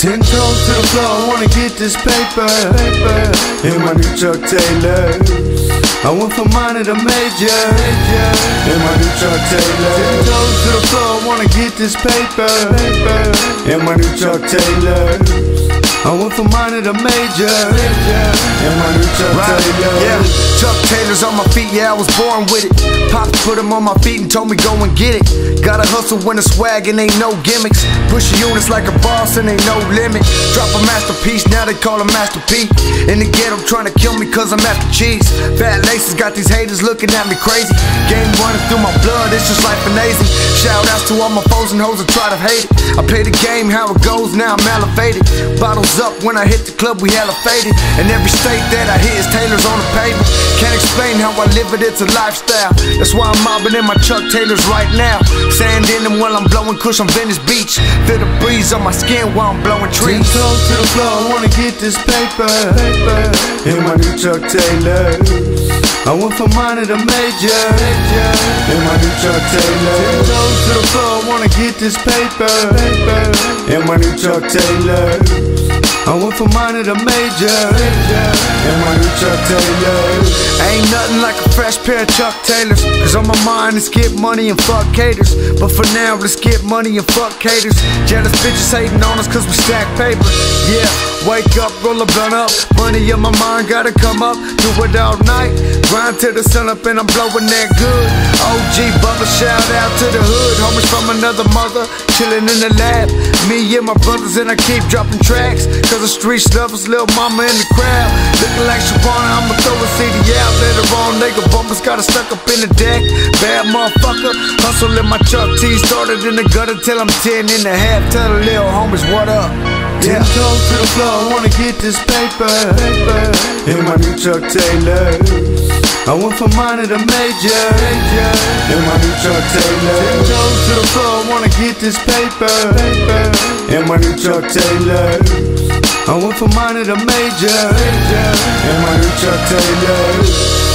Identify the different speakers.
Speaker 1: 10 toes to the floor, I wanna get this paper. In my new Chuck Taylors, I went from minor to major. In my new Chuck Taylors, 10 toes to the floor, I wanna get this paper. In my new Chuck Taylors, I went from minor to major. In my new Chuck Taylors.
Speaker 2: Yeah, Chuck Taylors on my feet, yeah, I was born with it. Pops put them on my feet and told me go and get it. Gotta hustle when the swag and ain't no gimmicks. Push units like a boss and ain't no limit. Drop a masterpiece, now they call him Master P. In the ghetto trying to kill me cause I'm after cheese. Bad laces got these haters looking at me crazy. Game running through my blood, it's just life amazing. Shout outs to all my foes and hoes that try to hate it. I play the game how it goes, now I'm elevated. Bottles up when I hit the club, we hella faded. And every state that I hit is Taylors on the pavement. Can't explain how I live it, it's a lifestyle. That's why I'm mobbing in my Chuck Taylors right now. Sand in them while I'm blowing kush on Venice Beach. Feel the breeze on my skin while I'm blowing
Speaker 1: 10
Speaker 2: trees.
Speaker 1: toes to the floor, I wanna get this paper. In my new Chuck Taylors, I went from minor to major. In my new Chuck Taylors, 10 toes to the floor, I wanna get this paper. In my new Chuck Taylors, I went from minor to major. In my new Chuck Taylors,
Speaker 2: ain't nothing like a fresh pair of Chuck Taylors. Cause on my mind is get money and fuck haters. But for now, let's get money and fuck haters. Jealous bitches hating on us cause we stack paper. Yeah, wake up, roll a blunt up. Money in my mind, gotta come up. Do it all night, grind till the sun up and I'm blowing that good. OG Bubba, shout out to the hood. Homies from another mother, chillin' in the lab. Me and my brothers and I keep dropping tracks. Cause the streets love us, lil' mama in the crowd. Looking like Shavana, I'ma throw a CD out. Later on, nigga bumpers got us stuck up in the deck. Bad motherfucker, hustle in my Chuck T. Started in the gutter till I'm 10 and a half. Tell the lil' homies what up.
Speaker 1: 10 toes to the floor, I wanna get this paper. In my new Chuck Taylors, I went from minor to major. In my new Chuck Taylors, 10 toes to the floor, I wanna get this paper. In my new Chuck Taylors, I went from minor to major. In my new Chuck Taylors.